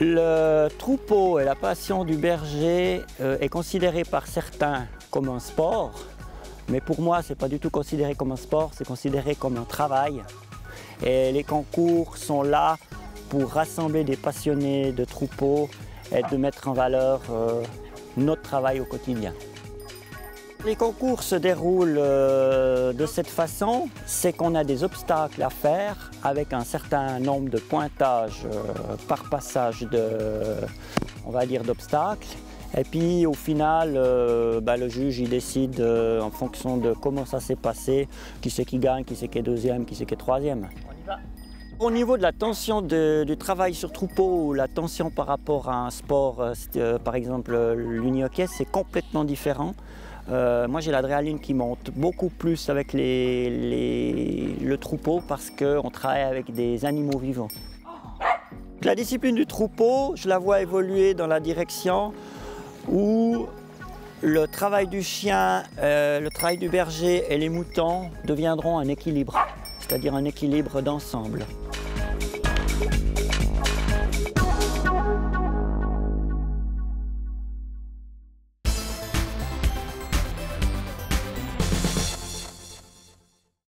Le troupeau et la passion du berger est considéré par certains comme un sport, mais pour moi, ce n'est pas du tout considéré comme un sport, c'est considéré comme un travail. Et les concours sont là pour rassembler des passionnés de troupeaux et de mettre en valeur notre travail au quotidien. Les concours se déroulent de cette façon, c'est qu'on a des obstacles à faire avec un certain nombre de pointages par passage on va dire, d'obstacles. Et puis au final, le juge il décide en fonction de comment ça s'est passé, qui c'est qui gagne, qui c'est qui est deuxième, qui c'est qui est troisième. On y va. Au niveau de la tension du travail sur troupeau ou la tension par rapport à un sport, par exemple l'uni-hockey, c'est complètement différent. Moi j'ai l'adrénaline qui monte beaucoup plus avec le troupeau parce qu'on travaille avec des animaux vivants. La discipline du troupeau, je la vois évoluer dans la direction où le travail du chien, le travail du berger et les moutons deviendront un équilibre, c'est-à-dire un équilibre d'ensemble.